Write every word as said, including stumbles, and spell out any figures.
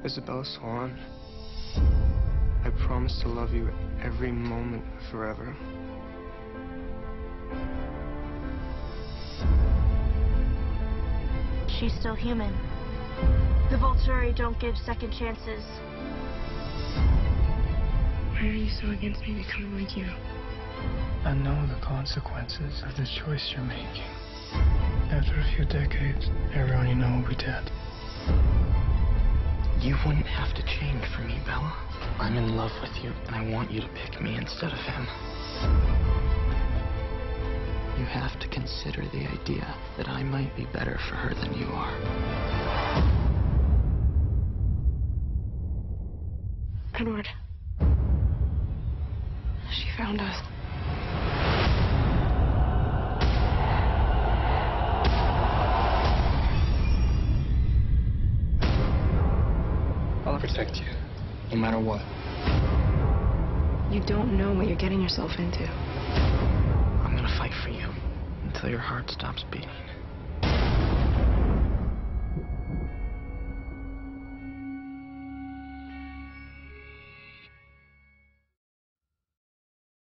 Isabella Swan, I promise to love you every moment forever. She's still human. The Volturi don't give second chances. Why are you so against me becoming like you? I know the consequences of the choice you're making. After a few decades, everyone you know will be dead. You wouldn't have to change for me, Bella. I'm in love with you, and I want you to pick me instead of him. You have to consider the idea that I might be better for her than you are. Edward. She found us. I'll protect you, no matter what. You don't know what you're getting yourself into. I'm gonna fight for you until your heart stops beating.